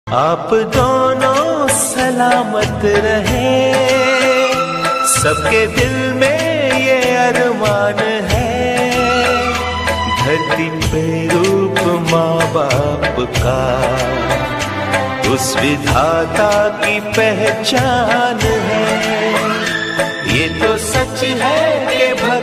आप दोनों सलामत रहे, सबके दिल में ये अरमान है। धरती पे रूप माँ बाप का उस विधाता की पहचान है। ये तो सच है कि